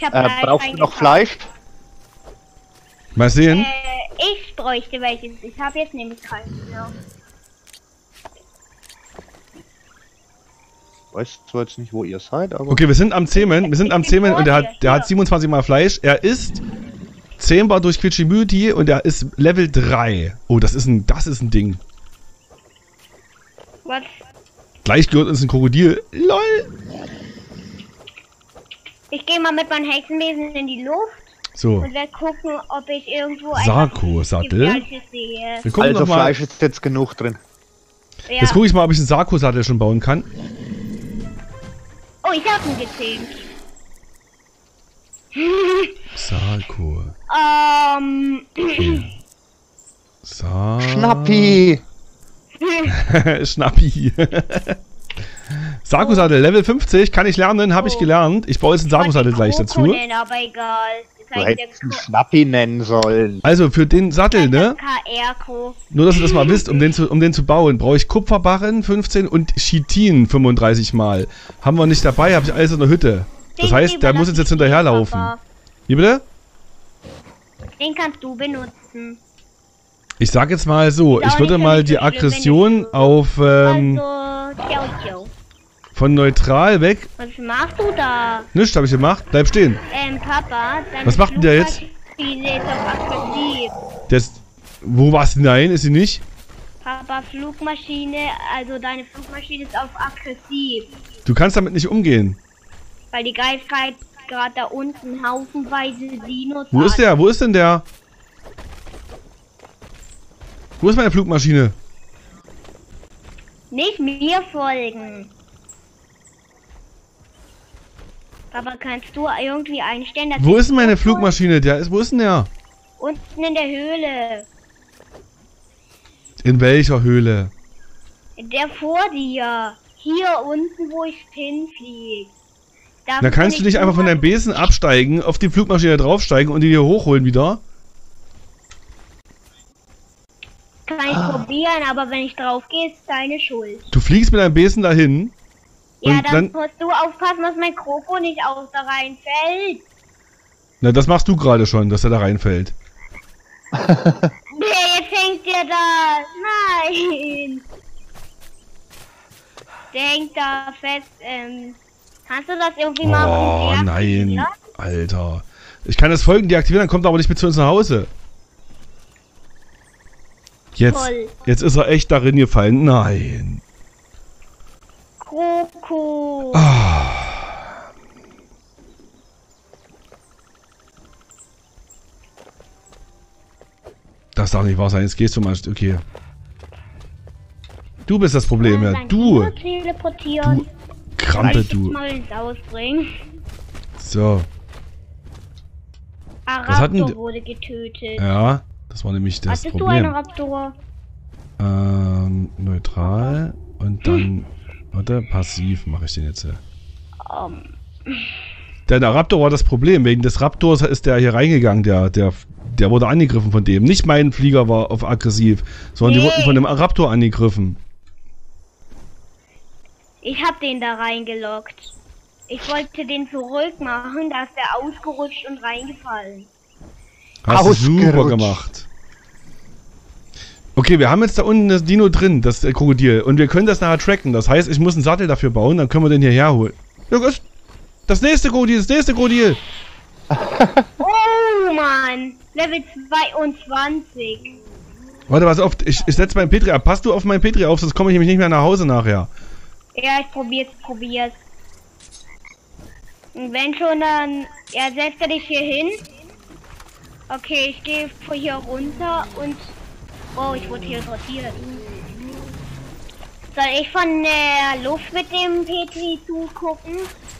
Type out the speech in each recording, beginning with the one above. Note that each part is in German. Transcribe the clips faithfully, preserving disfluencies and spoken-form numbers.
Ich hab Äh, Fleisch brauchst du noch eingekauft. Fleisch? Mal sehen. Äh, ich bräuchte welches. Ich habe jetzt nämlich keins mehr. Ich weiß zwar jetzt nicht, wo ihr seid, aber... Okay, wir sind am Zähmen. Wir sind am Ich bin Zähmen vor und der dir, hat, der hier. hat siebenundzwanzig Mal Fleisch. Er ist zähmbar durch Quitschimüti und er ist Level drei. Oh, das ist ein, das ist ein Ding. Was? Gleich gehört uns ein Krokodil. LOL. Ich gehe mal mit meinem Hexenbesen in die Luft So. und werde gucken, ob ich irgendwo ein Sarko-Sattel. Gefährliches sehe. Wir gucken Also noch mal. Fleisch ist jetzt genug drin. Ja. Jetzt gucke ich mal, ob ich einen Sarko-Sattel schon bauen kann. Oh, ich habe ihn gezähmt. Sarko. Ähm. Okay. Sa Schnappi! Schnappi. Sarko-Sattel, Level fünfzig, kann ich lernen, habe ich Oh. gelernt. Ich baue jetzt einen Sarko-Sattel gleich dazu. Nennen, aber egal. Das Du heißt, der hättest ihn Schnappi nennen sollen. Also für den Sattel, ne? K R-Co. Nur, dass ihr das mal wisst, um den zu, um den zu bauen, brauche ich Kupferbarren fünfzehn und Chitin fünfunddreißig Mal. Haben wir nicht dabei, habe ich alles in der Hütte. Das Den heißt, der muss uns jetzt hinterherlaufen. Papa. Wie bitte? Den kannst du benutzen. Ich sag jetzt mal so, Ist auch ich würde nicht mal so die schlimm, wenn Aggression ich- auf ähm, Also, ciao, ciao. von neutral weg. Was machst du da? Nichts habe ich gemacht. Bleib stehen. Ähm, Papa, deine Was macht denn der jetzt? Flugmaschine ist auf aggressiv. Das, wo war's? Nein, ist sie nicht. Papa, Flugmaschine, also deine Flugmaschine ist auf aggressiv. Du kannst damit nicht umgehen. Weil die Geistheit gerade da unten haufenweise Dinos Wo ist hat. der? Wo ist denn der? Wo ist meine Flugmaschine? Nicht mir folgen. Papa, kannst du irgendwie einstellen, dass Wo ich ist denn meine dir folge? Flugmaschine? Der ist, wo ist denn der? Unten in der Höhle. In welcher Höhle? Der vor dir. Hier unten, wo ich hinfliege. Da kannst du nicht einfach von deinem Besen absteigen, auf die Flugmaschine draufsteigen und die hier hochholen wieder? Kann ich probieren, aber wenn ich drauf gehe, ist deine Schuld. Du fliegst mit deinem Besen dahin. Ja, Und dann, dann- musst du aufpassen, dass mein Kroko nicht auch da reinfällt. Na, das machst du gerade schon, dass er da reinfällt. Nee, jetzt hängt der da. Nein. Der hängt da fest. Ähm, kannst du das irgendwie machen? Oh Ja, nein, ja? Alter. Ich kann das Folgen deaktivieren, dann kommt er aber nicht mit zu uns nach Hause. Jetzt, Toll. jetzt ist er echt darin gefallen. Nein. Kroko. Das darf nicht wahr sein. Jetzt gehst du mal ein Stück. Du bist das Problem, ja. Sein Du. Tier teleportieren. Du. Krampe, Soll ich du. jetzt mal ins Ausbringen? So. Was hat denn Raptor d- wurde getötet. Ja, das war nämlich das Hattest du einen Problem. Raptor? Ähm, neutral. Und dann. Warte, passiv mache ich den jetzt. Um, Der, der Raptor war das Problem. Wegen des Raptors ist der hier reingegangen. Der, der, der wurde angegriffen von dem. Nicht mein Flieger war auf aggressiv, sondern die Nee. wurden von dem Raptor angegriffen. ich hab den da reingeloggt. Ich wollte den zurückmachen, da ist der ausgerutscht und reingefallen. Hast du super Ausgerutscht. gemacht. Okay, wir haben jetzt da unten das Dino drin, das äh, Krokodil. Und wir können das nachher tracken. Das heißt, ich muss einen Sattel dafür bauen, dann können wir den hierher holen. Ja, gut. Das nächste Krokodil, das nächste Krokodil. Oh Mann, Level zweiundzwanzig. Warte, pass auf, ich, ich setze meinen Petri ab. Passt du auf meinen Petri auf, sonst komme ich nämlich nicht mehr nach Hause nachher. Ja, ich probier's, probier's. Und wenn schon, dann... Ja, setzt er dich hier hin. Okay, ich gehe von hier runter und... Oh, ich wurde hier sortiert. Soll ich von der Luft mit dem Petri zugucken?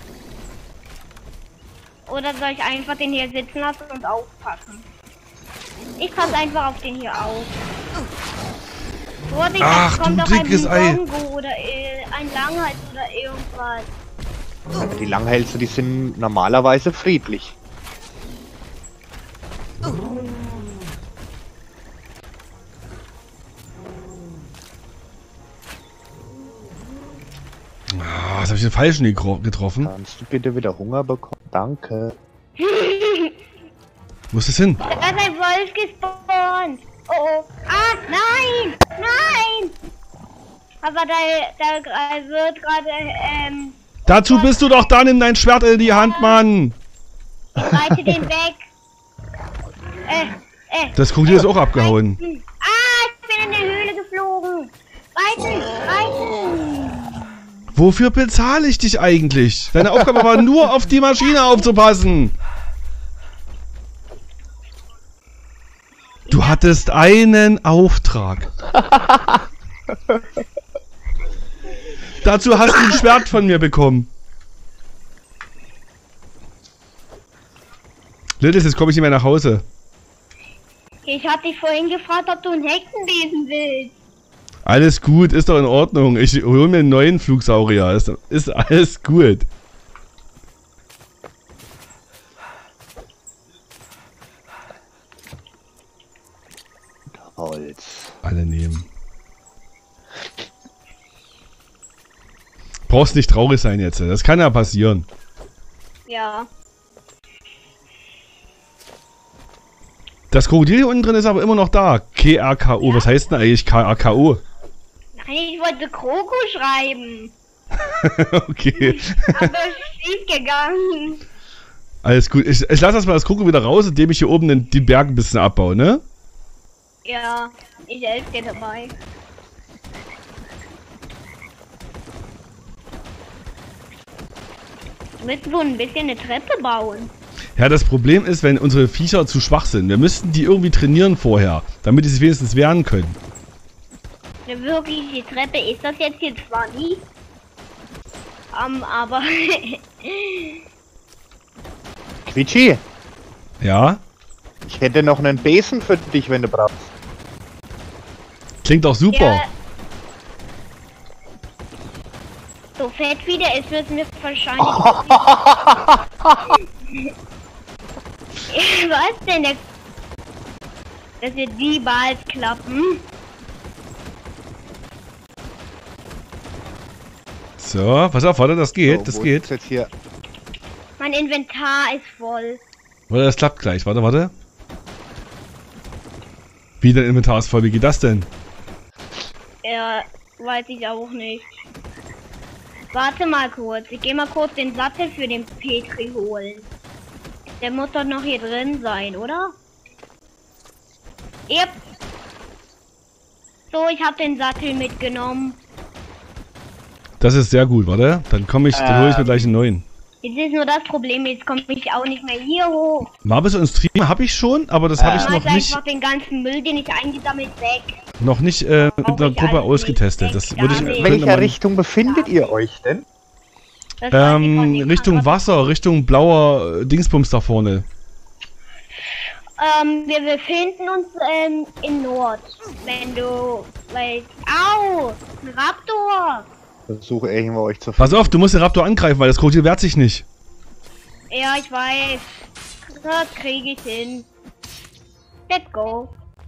Oder soll ich einfach den hier sitzen lassen und aufpassen? Ich passe einfach auf den hier auf. Vorsicht, Ach, es kommt du doch ein dickes Ei. Bongo oder äh, ein Langhals oder irgendwas. Aber die Langhälse, die sind normalerweise friedlich. Ah, was habe ich den falschen getro- getroffen? Kannst du bitte wieder Hunger bekommen? Danke. Wo ist das hin? Da ist ein Wolf gespawnt. Oh, oh. Ah, nein! Nein! Aber da, da wird gerade, ähm... Dazu bist du doch da, nimm dein Schwert in die Hand, Mann! Reite den weg. Äh, äh. Das Krokodil ist auch abgehauen. Reiten. Ah, ich bin in der Höhle geflogen. Reiten, reiten. Wofür bezahle ich dich eigentlich? Deine Aufgabe war nur, auf die Maschine aufzupassen. Du hattest einen Auftrag. Dazu hast du ein Schwert von mir bekommen. Lilith, jetzt komme ich nicht mehr nach Hause. Ich hab dich vorhin gefragt, ob du einen Hexenwesen willst. Alles gut, ist doch in Ordnung. Ich hole mir einen neuen Flugsaurier. Ist, ist alles gut. Holz. Alle nehmen. Brauchst nicht traurig sein jetzt. Das kann ja passieren. Ja. Das Krokodil hier unten drin ist aber immer noch da. K R K O. Ja. Was heißt denn eigentlich K R K O? Nein, ich wollte Kroko schreiben. Okay. Aber es ist schief gegangen. Alles gut. Ich, ich lasse erstmal das Kroko wieder raus, indem ich hier oben den, die Berge ein bisschen abbaue, ne? Ja, ich helfe dir dabei. Müssen wir ein bisschen eine Treppe bauen? Ja, das Problem ist, wenn unsere Viecher zu schwach sind. Wir müssten die irgendwie trainieren vorher, damit die sich wenigstens wehren können. Eine wirkliche Treppe ist das jetzt hier zwar nie. Um, aber... Quitschi, Ja? ich hätte noch einen Besen für dich, wenn du brauchst. Klingt auch super. Ja, so fett wie der ist, müssen wir wahrscheinlich... Was denn? Der, das wird niemals klappen. So, pass auf, warte, das geht, So, das wo geht. ist jetzt hier? Mein Inventar ist voll. Warte, das klappt gleich. Warte, warte. Wie, dein Inventar ist voll? Wie geht das denn? Ja, weiß ich auch nicht. Warte mal kurz. Ich gehe mal kurz den Sattel für den Petri holen. Der muss doch noch hier drin sein, oder? Yep. So, ich habe den Sattel mitgenommen. Das ist sehr gut, warte. Dann komme ich, dann hole ich mir gleich einen neuen. Jetzt ist nur das Problem, jetzt komme ich auch nicht mehr hier hoch. Marbis und Stream habe ich schon, aber das habe ich noch nicht, einfach den ganzen Müll, den ich eingesammelt, weg. noch nicht äh, mit Brauch einer ich Gruppe alles ausgetestet. nicht, Das gar würde ich. nicht. In könnte welcher man- Richtung befindet ihr euch denn? Das weiß ich von Ähm, dem Richtung anderen. Wasser, Richtung blauer äh, Dingsbums da vorne. Ähm, wir befinden uns ähm, in Nord. Wenn du weißt. Au! Ein Raptor! Versuche irgendwo euch zu Pass auf, du musst den Raptor angreifen, weil das Krokodil wehrt sich nicht. Ja, ich weiß. Das kriege ich hin. Let's go.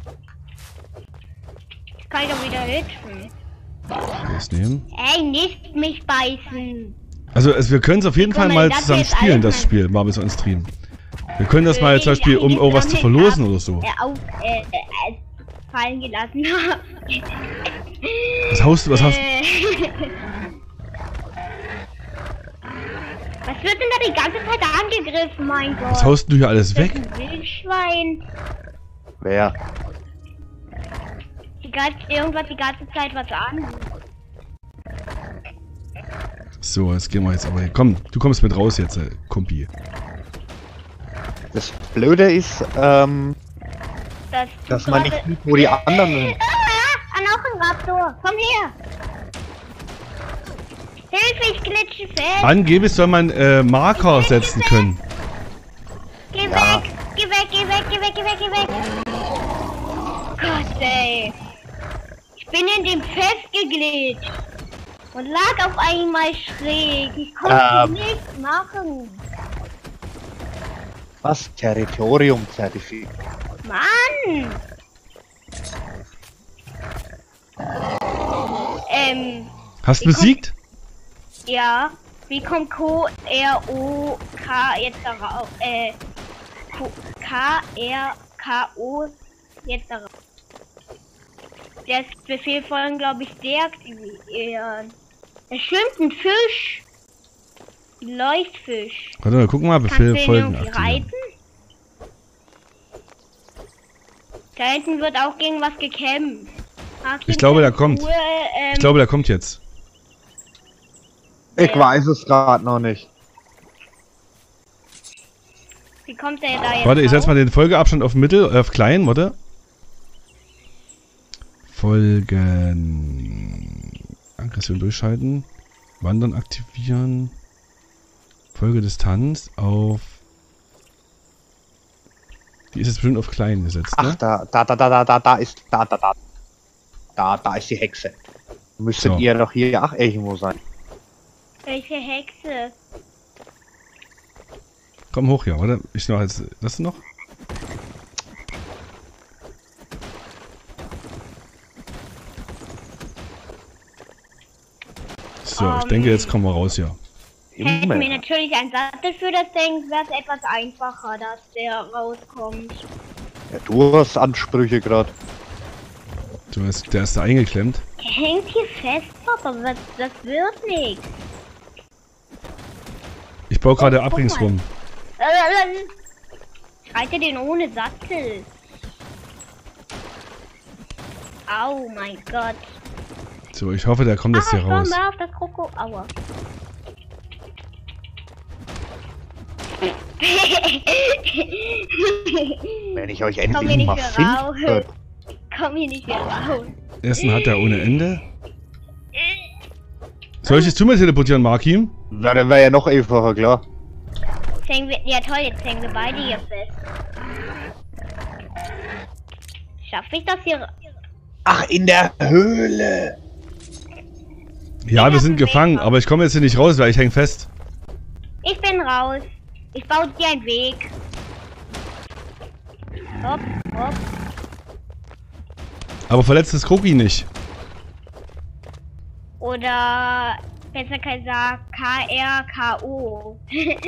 Ich kann doch wieder hüpfen. Das nehmen. Ey, nicht mich beißen. Also es, wir können es auf jeden Guck Fall mal, mal das zusammen jetzt spielen, alles das mein- Spiel, Marbis und Stream. Wir können das mal Äh, zum Beispiel, um ja, irgendwas zu jetzt verlosen hab- oder so. Äh, auf, äh, äh, fallen gelassen. Was haust du, was hast Äh, Was wird denn da die ganze Zeit angegriffen, mein Gott? was haust du hier alles Das ist weg? ein Wildschwein. Wer? Die ganze, irgendwas die ganze Zeit was an. So, jetzt gehen wir jetzt aber. Komm, du kommst mit raus jetzt, äh, Kumpi. Das Blöde ist, ähm, Das dass man nicht sieht, wo die anderen sind. Ah, noch ein Raptor. Komm her. Hilfe, ich glitsche fest. Angeblich soll man äh, Marker setzen können. Geh Ja. weg. Geh weg, geh weg, geh weg, geh weg, geh weg. Gott, ey. Ich bin in dem festgeglitscht. Und lag auf einmal schräg. Ich konnte Ähm. nichts machen. Was? Territorium-Zertifikat. Mann! Ähm, Hast Wie besiegt? ja. Wie kommt Q R O K jetzt darauf, äh, K R K O jetzt darauf. Der Befehl folgen, glaube ich, deaktivieren. Es schwimmt ein Fisch. Ein Leuchtfisch. Warte mal, gucken mal, Befehl folgen aktivieren. Reiten? Da hinten wird auch gegen was gekämpft. Ich glaube, der kommt. Ruhe, ähm, ich glaube, der kommt jetzt. Ich weiß es gerade noch nicht. Wie kommt der da jetzt? Warte, ich setze raus? mal den Folgeabstand auf Mittel, äh, auf klein, warte. Folgen. Aggression durchschalten. Wandern aktivieren. Folgedistanz auf. Die ist jetzt bestimmt auf klein gesetzt, ne? Ach, da, da, da, da, da, da, da ist, da, da, da. Da, da ist die Hexe. Müsstet So. ihr doch hier ach irgendwo sein. Welche Hexe? Komm hoch, ja, warte. Ich noch jetzt. Das noch? So, ich Um, denke, jetzt kommen wir raus hier. Hätten Immer. wir natürlich ein Sattel für das Ding, wäre es etwas einfacher, dass der rauskommt. Ja, du hast Ansprüche gerade. Du hast, der ist da eingeklemmt. Er hängt hier fest, Papa, das, das wird nichts. Ich baue gerade Oh, guck Abringsrum. Ich reite den ohne Sattel. Au mein Gott. So, ich hoffe, der kommt jetzt Ah, hier ich komm raus. mal auf das Kroko. Aua. Wenn ich euch Komm hier endlich nicht mal mehr raus. finde. Komm hier nicht mehr raus. Essen hat er ohne Ende. Soll ich es zu mir teleportieren, Markim? Na, dann wäre ja noch einfacher, klar. Jetzt hängen wir, ja toll, jetzt hängen wir beide hier fest. Schaffe ich das hier? Ach, in der Höhle. Ja, Ich wir hab sind einen Weg gefangen, raus. aber ich komme jetzt hier nicht raus, weil ich hänge fest. Ich bin raus. Ich baue dir einen Weg. Hopp, hopp. Aber verletzt das Kroki nicht. Oder besser gesagt K R K O.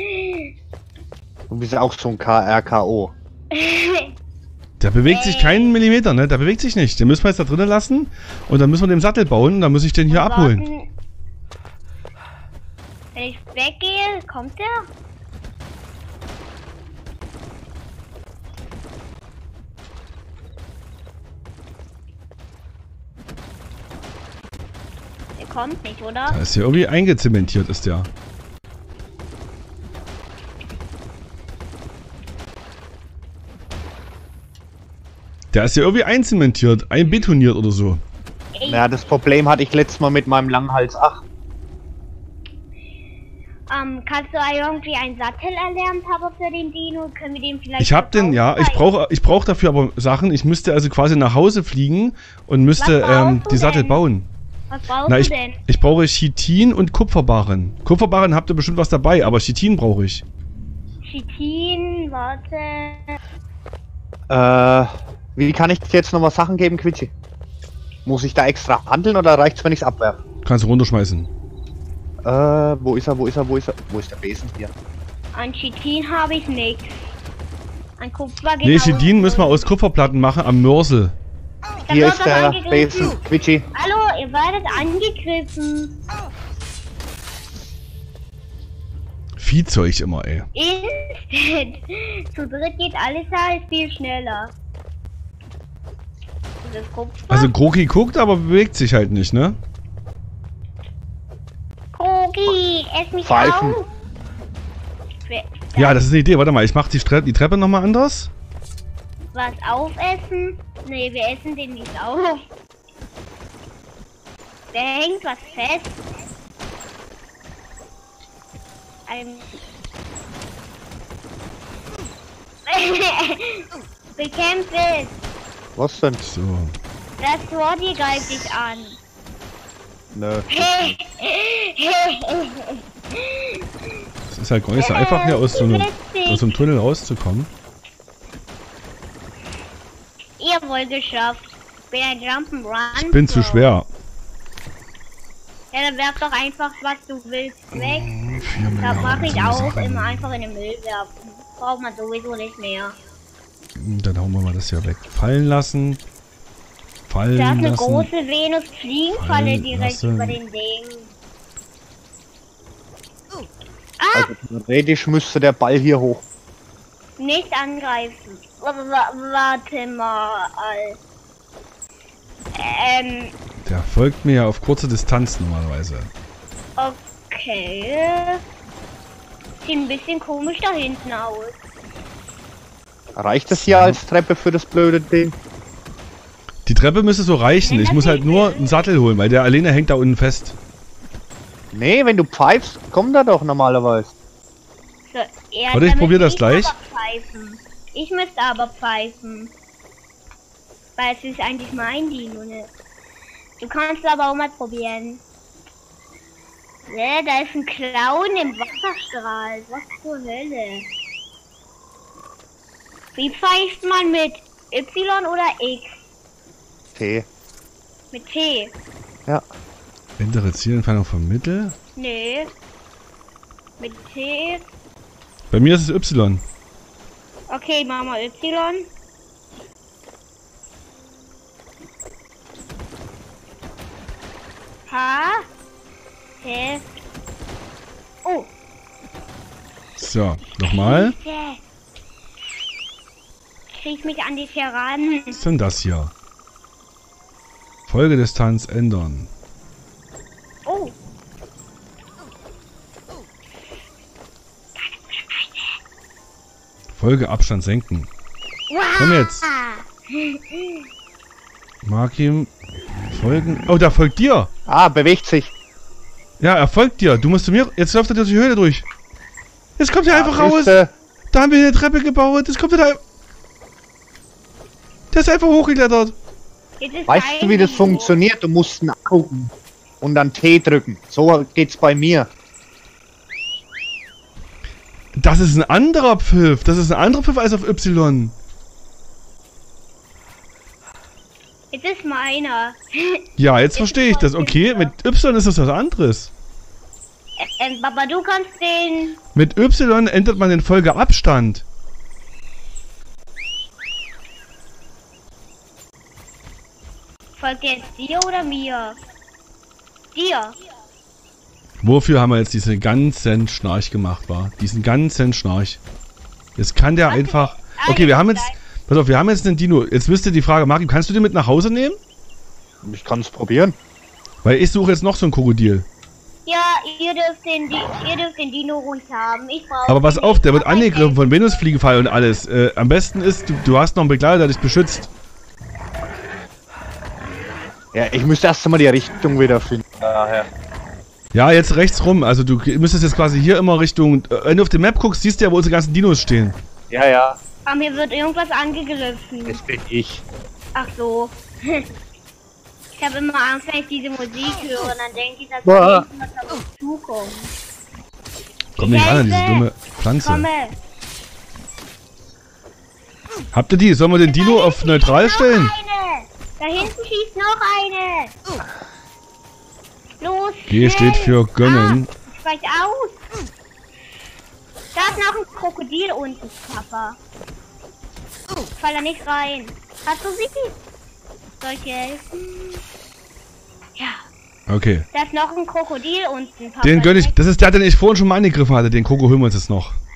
Du bist auch so ein K R K O. Der bewegt sich keinen Millimeter, ne? Der bewegt sich nicht. Den müssen wir jetzt da drinnen lassen. Und dann müssen wir den Sattel bauen. Dann muss ich den hier abholen. Warten. Wenn ich weggehe, kommt der? Der kommt nicht, oder? Da ist hier irgendwie eingezementiert, ist der. Der ist hier irgendwie einzementiert, einbetoniert oder so. Ey, Ja, das Problem hatte ich letztes Mal mit meinem Langhals acht. ähm, kannst du irgendwie einen Sattel erlernt haben für den Dino? Können wir den vielleicht Ich hab den, ja. Ich brauche ich brauch dafür aber Sachen. Ich müsste also quasi nach Hause fliegen und müsste Was brauchst ähm, du die Sattel denn? bauen. Was brauchst Na, ich, du denn? ich brauche Chitin und Kupferbarren. Kupferbarren habt ihr bestimmt was dabei, aber Chitin brauche ich. Chitin, warte. Äh, wie kann ich dir jetzt nochmal Sachen geben, Quitschi? Muss ich da extra handeln oder reicht's, wenn ich's abwerfe? Kannst du runterschmeißen. Äh, wo ist er, wo ist er, wo ist er? Wo ist der Besen hier? An Chitin habe ich nichts. An Kupfer Nee, Chitin müssen wir aus Kupferplatten machen am Mörsel. Da Hier wird ist was der angegriffen. Besen, Quitschi. Hallo, ihr werdet angegriffen. Viehzeug immer, ey. Instant. Zu dritt geht alles halt viel schneller. Das Kupfer. Also Kroki guckt, aber bewegt sich halt nicht, ne? Kroki, ess mich Pfeifen. auf. Wer- Ja, das ist eine Idee. Warte mal, ich mach die, Stre die Treppe nochmal anders. Was aufessen? Nee, wir essen den nicht auf. Der hängt was fest. Ein Bekämpft es. Was denn? So. Das Swordie greift dich an. Nö. Es ist halt gar nicht so einfach, hier aus so einem, aus so einem Tunnel rauszukommen. Ihr wohl geschafft. Ich bin ein Jump'n'Run. Ich bin zu schwer. Ja, dann werf doch einfach, was du willst, weg. Vier Da mache ich Milliarden auch Sachen. immer einfach in den Müll werfen. Braucht man sowieso nicht mehr. Dann hauen wir mal das hier weg. Fallen lassen. Fallen Da ist eine lassen. große Venus-Fliegenfalle Fallen direkt lassen. über den Ding. Also theoretisch müsste der Ball hier hoch. Nicht angreifen. W w warte mal. Ähm, Der folgt mir ja auf kurze Distanz normalerweise. okay. Sieht ein bisschen komisch da hinten aus. Reicht das hier als Treppe für das blöde Ding? Die Treppe müsste so reichen. Ich muss halt nur einen Sattel holen, weil der alleine hängt da unten fest. Nee, wenn du pfeifst, kommt er doch normalerweise. So, ja, Warte, ich da probier müsste das ich gleich. aber pfeifen. Ich müsste aber pfeifen. Weil es ist eigentlich mein Dino, ne? Du kannst aber auch mal probieren. Ne, da ist ein Clown im Wasserstrahl. Was zur Hölle? Wie pfeift man mit Y oder X? T. Mit T? Ja. Ändere Zielentfernung vom Mittel. Nee. Mit T? Bei mir ist es Y. Okay, machen wir Y. H. T. Oh. So, nochmal. Hilfe. Krieg mich an dich heran. Was ist denn das hier? Folgedistanz ändern. Oh. Folgeabstand senken. Komm jetzt. Mag ihm folgen. Oh, der folgt dir. Ah, bewegt sich. Ja, er folgt dir. Du musst zu mir. Jetzt läuft er durch die Höhle durch. Jetzt kommt er einfach raus. Siehste, Da haben wir eine Treppe gebaut. Jetzt kommt er da. Der ist einfach hochgeklettert. Jetzt ist weißt du, wie das Dino. funktioniert? Du musst nachgucken und dann T drücken. So geht's bei mir. Das ist ein anderer Pfiff. Das ist ein anderer Pfiff als auf Y. Jetzt ist meiner. Ja, jetzt verstehe ich das. Okay, mit Y ist das was anderes. ähm, Papa, du kannst den... Mit Y ändert man den Folgeabstand. Folgt der jetzt dir oder mir? Dir. Wofür haben wir jetzt diesen ganzen Schnarch gemacht, war? Diesen ganzen Schnarch. Jetzt kann der einfach... Okay, wir haben jetzt... Pass auf, wir haben jetzt einen Dino. Jetzt müsste die Frage, Martin, kannst du den mit nach Hause nehmen? Ich kann es probieren. Weil ich suche jetzt noch so ein Krokodil. Ja, ihr dürft den, Di ihr dürft den Dino ruhig haben. Ich brauche... Aber pass auf, der wird angegriffen von Venusfliegefall und alles. Äh, am besten ist, du, du hast noch einen Begleiter, der dich beschützt. Ja, ich müsste erst einmal die Richtung wieder finden. Daher. Ja, jetzt rechts rum. Also du müsstest jetzt quasi hier immer Richtung... Äh, wenn du auf die Map guckst, siehst du ja, wo unsere ganzen Dinos stehen. Ja, ja. Ah, mir wird irgendwas angegriffen. Das bin ich. Ach so. Ich habe immer Angst, wenn ich diese Musik höre und dann denke ich, dass Boah. da was auf uns zukommt. Komm nicht ran an diese Hilfe! dumme Pflanze. Komme. Habt ihr die? Sollen wir den Dino auf neutral stellen? Noch eine. Da hinten schießt noch eine. Los, G schnell. steht für gönnen. Ah, ich steig aus. Da ist noch ein Krokodil unten, Papa. Fall da nicht rein. Hast du sie? Soll ich dir helfen? Ja. Okay. Da ist noch ein Krokodil unten, Papa. Den gönn ich. Das ist der, den ich vorhin schon mal angegriffen hatte. Den Kroko holen wir uns jetzt noch.